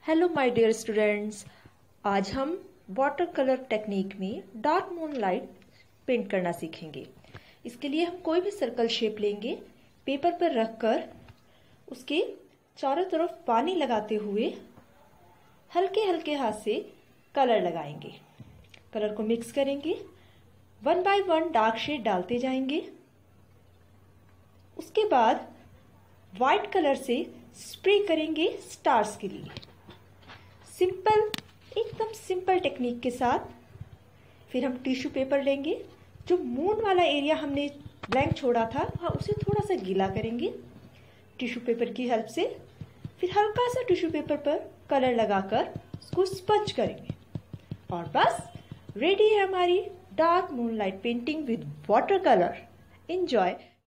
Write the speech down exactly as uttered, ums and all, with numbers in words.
Hello my dear students, आज हम water colour technique में डार्क मून लाइट पेंट करना सीखेंगे। इसके लिए हम कोई भी सर्कल शेप लेंगे, पेपर पर रखकर उसके चारों तरफ पानी लगाते हुए हल्के हल्के हाथ से कलर लगाएंगे। कलर को मिक्स करेंगे, one by one dark shade डालते जाएंगे। उसके बाद व्हाइट कलर से स्प्रे करेंगे स्टार्स के लिए। सिंपल, एकदम सिंपल टेक्निक के साथ फिर हम टिश्यू पेपर लेंगे। जो मून वाला एरिया हमने ब्लैंक छोड़ा था वहाँ उसे थोड़ा सा गीला करेंगे टिश्यू पेपर की हेल्प से। फिर हल्का सा टिश्यू पेपर पर कलर लगाकर उसको स्पंज करेंगे और बस रेडी है हमारी dark moon light painting with water colour. Enjoy.